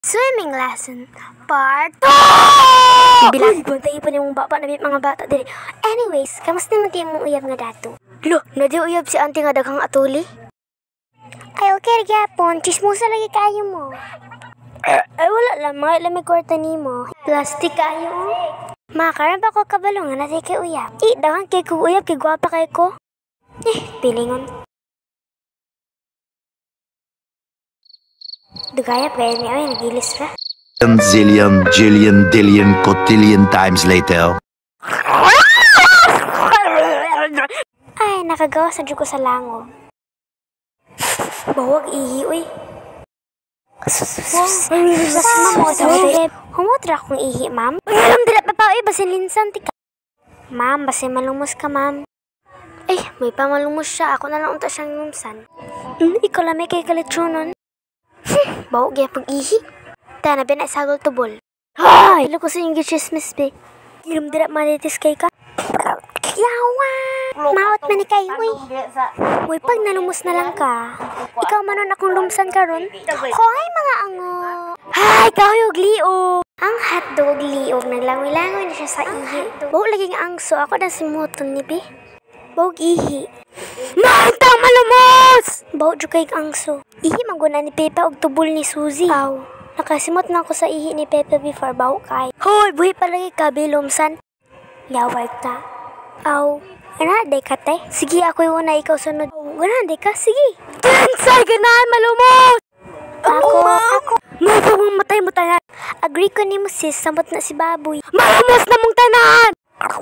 Swimming lesson, part 2! Bilang bantay pa niyong bapa na mga bata diri. Anyways, kamusta naman tiyo mong uyab nga dato? Lo, nadi uyab si auntie nga daghang atuli? Ay, okay, gyapon. Chismosa lagi kayo mo. Ay, wala lang. Mga ilamig kwarta ni mo. Plastic kayo, Makaroon pa ko kabalo nga natin kay uyab. Daghang kay ko uyab, kay gwapa kay ko. Pilingon. Dugayap kaya niya, nagilis ra. Zillion, jillion, dillion, cotillion times later. Ay, nakagawa sa ko sa langob. Bawag ihi, uy. Humutra akong ihi, ma'am. Alam, dila pa pa, basin linsan, tika. Ma'am, basin malumos ka, ma'am. Ay, may pamalumos siya. Ako na lang unta siyang lumsan. Ikaw lang may kay kalitsyonon. Bawag kaya pag-ihi. Tana, binasagol tubol. Ay! Ilo ko sa yung gichismis, be. Ilum dira manitis kay ka. Yawa! Maot man ni kayo, uy. Uy, pag nalumos na lang ka, ikaw manon akong lumsan ka ron. Hoy, mga ango! Hay, kahuyog liog! Ang hotdog liog, naglangoy-langoy na siya sa ihi. Bawag laging angso, ako na si Moton ni be. Bawag ihi. Mantang malumos! Bawag dyo kay angso. Ihi maguna ni Pepa og tubol ni Suzy. Aw, nakasimot na ako sa ihi ni Pepa before bawag kay. Hoy, buhi palagi ka, bilumsan. Yawag ta. Aw, ganaday ka, te. Sige, ako yung una, ikaw sunod. Ganaday ka, sige. Tensay, ganahan, malumos! Ako. May pamamatay mo tanan. Agree ko ni mo, sis, samot na si Baboy. Malumos na mong tanan!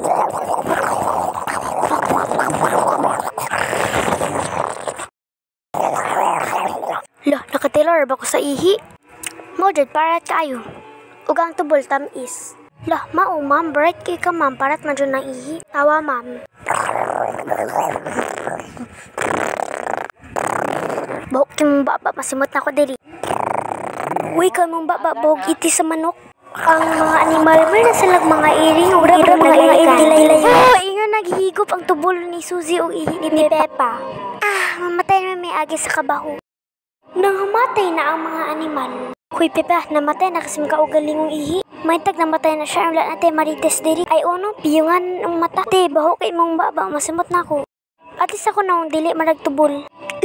Lah, nakatailor ba ko sa ihi? Modred, parat kayo. Ugang tubol tamis. Lah, mao, ma'am, bright kay ka, ma'am, parat na dyan ng ihi. Tawa, ma'am. Bawag kay mong baba, masimot na ako dili. Uy, kay mong baba, bawag iti sa manok. Ang mga animal, may nasalag mga iring, o mga iring. Oh, inga naghihigop ang tubol ni Suzy o ihi ni Peppa. Mamatay na may agi sa kabaho. Nang hamatay na ang mga animal. Huy, Pepa, namatay na kasi makaugalingong ihi. May tag namatay na siya, ang lahat natin marites diri. Ay, ono, piyungan ang mata. Te, baho kay mong baba, masimot na ako. At least ako na ang dili, maragtubol.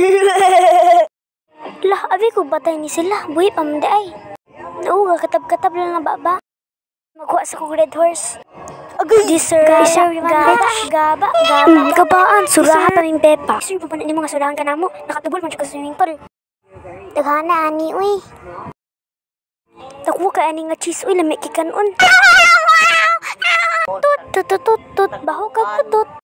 Lah, abi ko batay ni sila. Buhi pa manda ay. Oo, katab-katab lang na baba. Magkuha sa kong red horse. Agay, gaba. Kabaan, surahan pa rin Pepa. Sure pa na mo nga surahan ka na mo. Nakatubol mo siya ka swimming pool. Daghana, ani, uy. Nakuha ka ani nga cheese, uy, lamig kikanon. Tut, baho ka po, tut.